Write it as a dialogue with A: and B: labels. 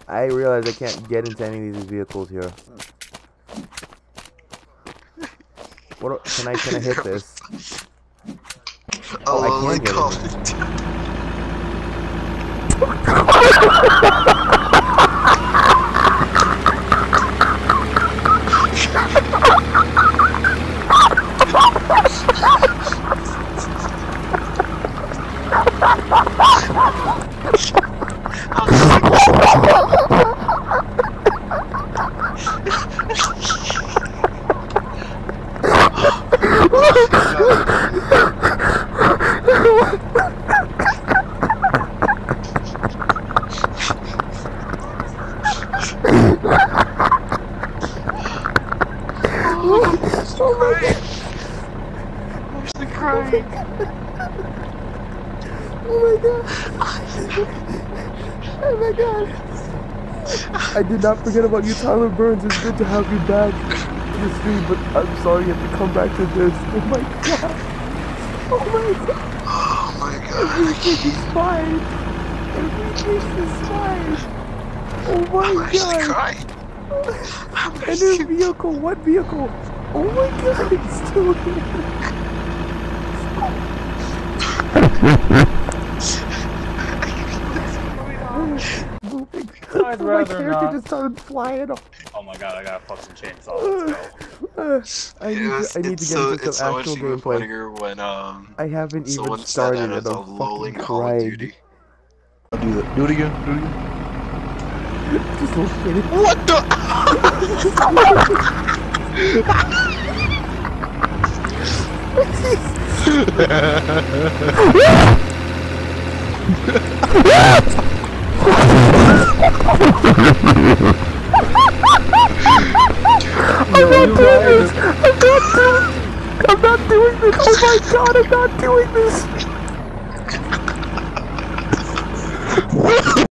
A: I realize I can't get into any of these vehicles here. What? Can I hit this?
B: Oh,
A: I can get
B: Crying.
A: Oh my god. Oh my god. I did not forget about you, Tyler Burns. It's good to have you back to the stream, but I'm sorry you have to come back to this. Oh my god. Oh my god.
B: Oh my god.
A: Everything is fine. Everything is fine. Oh my god.
B: Crying.
A: And there's vehicle. What vehicle? Oh my god, it's still here. My character just started flying off.
C: Oh my god, I gotta fucking chainsaw.
A: I need to get into some actual gameplay. I haven't even started and I'm fucking crying.
B: I'll do that. Do it again. Do it again.
A: Just look at it.
B: What the?
A: I'm not doing this! Oh my god, I'm not doing this!